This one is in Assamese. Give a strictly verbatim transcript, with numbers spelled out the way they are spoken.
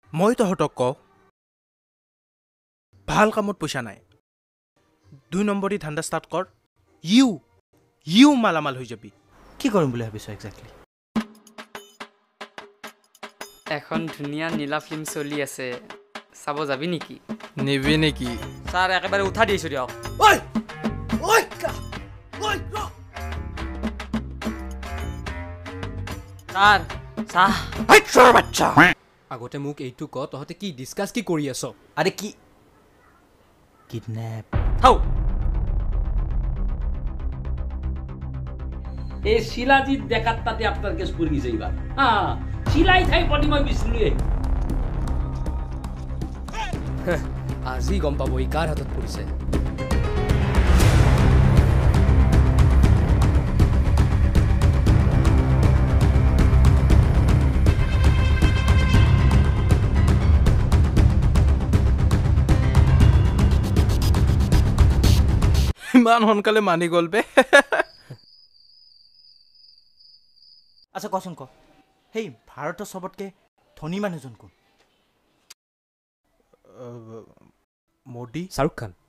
মই তহঁতক কওঁ ভাল কামত পইচা নাই দুই নম্বৰী ধান্দা ষ্টাৰ্ট কৰ ইউ ইউ মালামাল হৈ যাবি কি কৰিম বুলি ভাবিছ এক্সেক্টলি এখন ধুনীয়া নীলা ফিল্ম চলি আছে চাব যাবি নেকি নিবি নেকি ছাৰ একেবাৰে উঠা দিছো দিয়ক ঐ ঐ ঐ ছাৰ চাহ হাইটৰ বাচ্চা আগতে মোক এইটো ক তহঁতে কি ডিসকাস কি কৰি আছ আরে কি কিডন্যাপ হাও এই শিলাজিৎ দেখাত তাতে আপনার কেস পড়ে গেছে এবার হ্যাঁ শিলাই থাই পড়ি মই বিছলুয়ে আজি গম পাব ই কাৰ হাতত পৰিছে ইমান সোনকালে মানি গ'ল বে আচ্ছা কচোন ক হেই ভাৰতৰ সবতকে ধনী মানুহজন কোন মোদী শাহৰুখ খান